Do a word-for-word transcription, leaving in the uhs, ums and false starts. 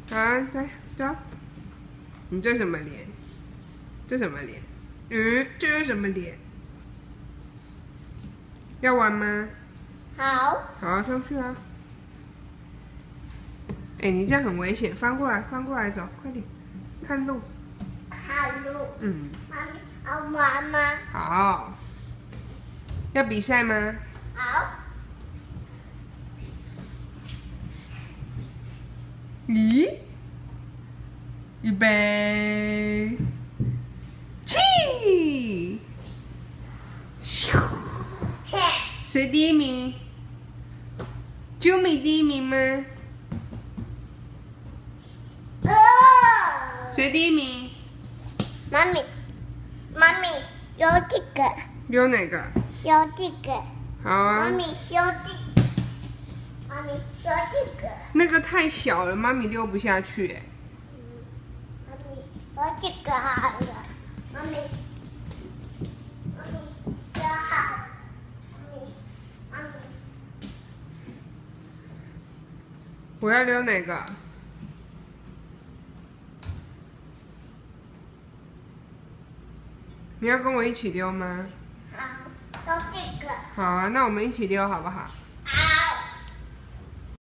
好，来走。你这什么脸？这什么脸？嗯，这是什么脸？要玩吗？ 好。 好，上去啊！哎，你这样很危险，翻过来，翻过来走，快点，看路。 看路。 嗯。 妈咪，好玩吗？ 好。要比赛吗？ 好。 咦？预备，起！咻！ 切。 谁第一名？Jumi 第一名吗？ 呃。 谁第一名？ 妈咪，妈咪有这个， 溜哪个？ 有这个。 好啊。 妈咪有这，妈咪有这个。 那个太小了，妈咪溜不下去哎。 妈咪有这个好了，妈咪，妈咪这好，妈咪，妈咪。 我要溜哪个？你要跟我一起溜吗？ 好，有这个。 好啊，那我们一起溜好不好？